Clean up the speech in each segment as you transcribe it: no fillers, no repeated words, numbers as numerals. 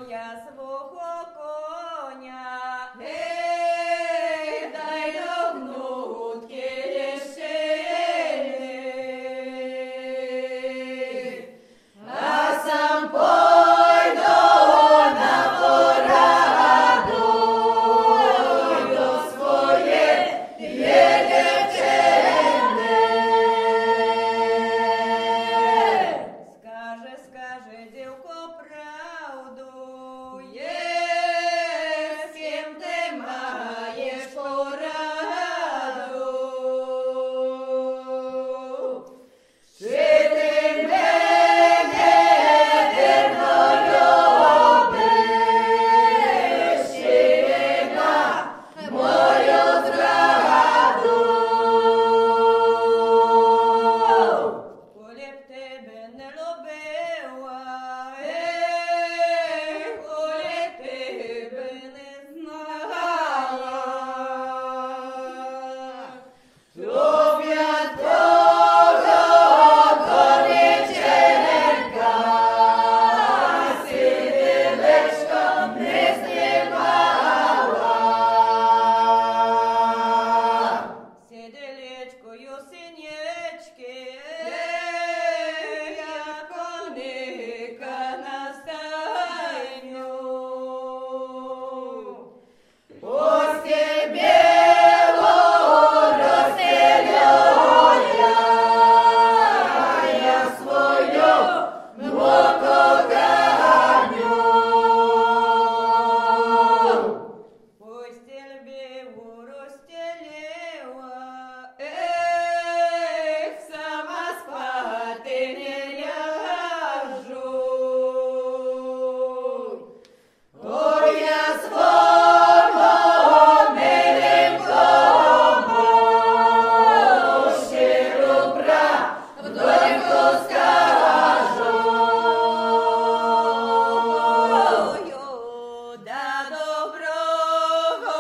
я свого коня. Ей, дай догнуть келішини, а сам пойду на пораду до своєї дівчини. Скаже, дівко, правду, З ким ти маєш пораду? Чи ти мене вірно любиш, чи на мою зраду? коли б тебе не любила, Коли тебе не знала, то від того донеченька сиділечко не знімала. сиделечкою синєчки, Як коника на стайню. Ось тебе розстелюю я свою коханню. постіль білу розстелила, Сама спати не ляжу. Ой, я свого миленькому щиру правдоньку скажу. Да доброго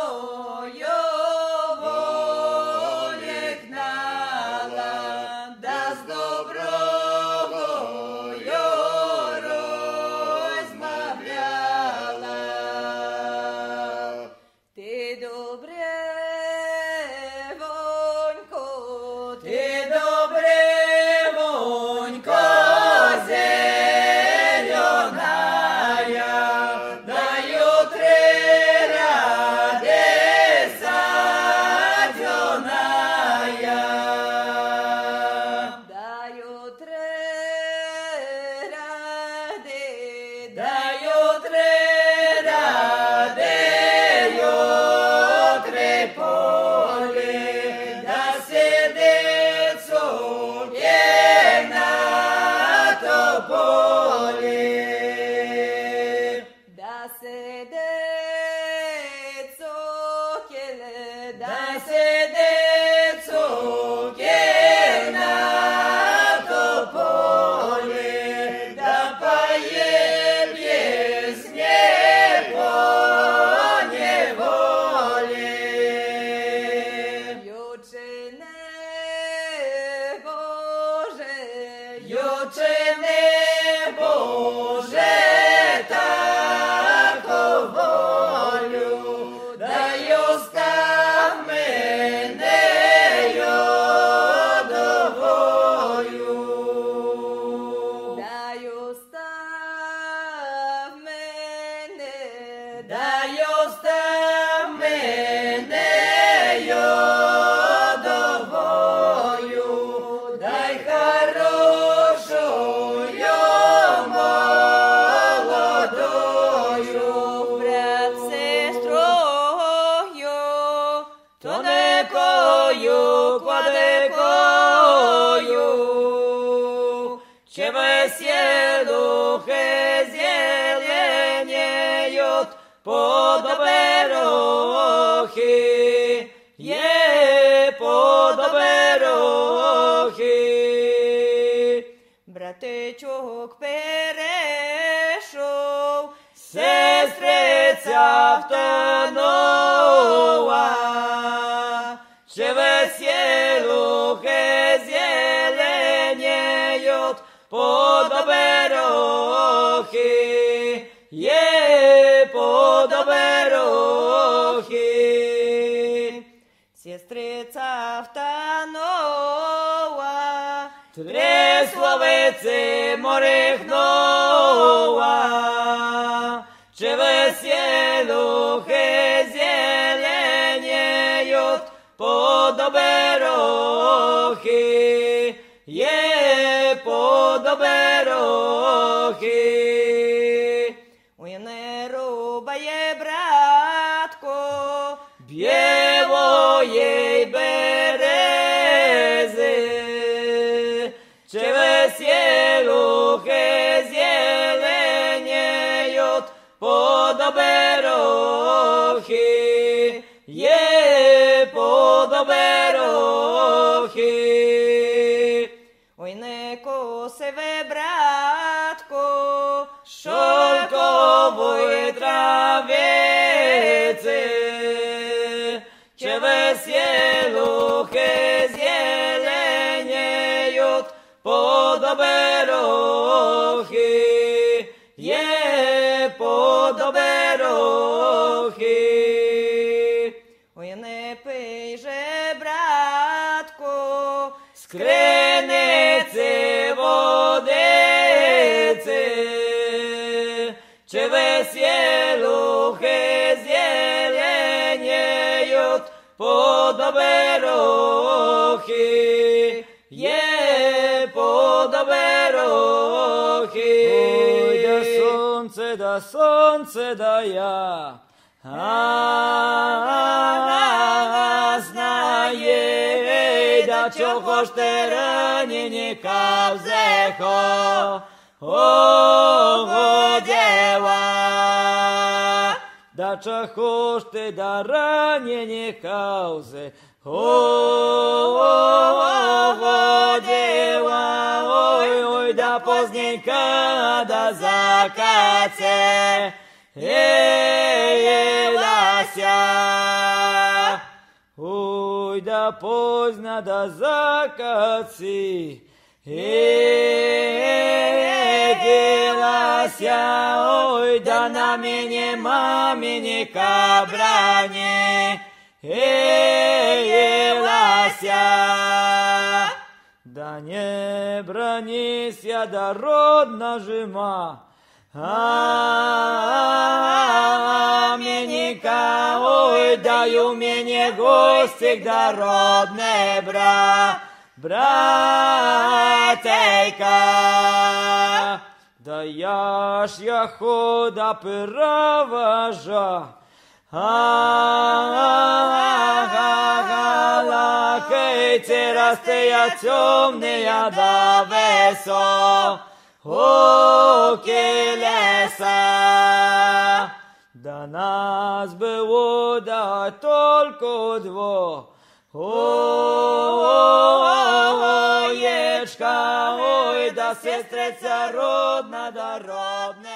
волі гнала, да з доброго розмовляла. Ти добре, вонько, ти добре, вонько, зеленая, даю три ради саденая. Даю три ради, даю три ради, три полі, да сидить сукє на тополі. Да сидить сокіле, да сидить сокіл на тополі, да поє пісні по неволі. Ючине Боже, ючине Боже, таку волю, даю став мене йодовою. Даю став мене, даю став мене йодовою, дай хорошою молодою, брат сестрою, тонекою кладекою, чи веселухи зеленеют подоберохи, подоберохи. Братичок перейшов, сестриця втонула, чи веселухи зеленеют подоберохи, подоберохи. Сестрица втанула, Три словиці морихнула, чи веселухи зеленеют подоберохи, є подоберохи. ой, не рубає, братко, Білої берези, чи веселухи зеленеют подоберохи, є подоберохи. ой, не косиве, братко, Шовкової травиці, чи веселухи зеленеют подоберохи, є подоберохи. ой, не пий же, братко, З криниці водиці, чи веселухи зеленеют подоберохи, є подоберохи. Ой, да сонце да я, знає, да чого ж ти раненька взехо, ого, дева, да чого ж ти да раненька взехо, ого, дева, ой, ой, да поздненька, да закате, Лася, ой, да поздно, да закатси, Лася, ой, да на меня маменька брани, Лася, да не бранись я, да родна жима, Меника, ой, даю мне гости дородне, братейка. Да я ж я хода провожа, лакейте растея темная да весо, оки леса. Да нас было да только дво, ой, да сестрица родна да родне.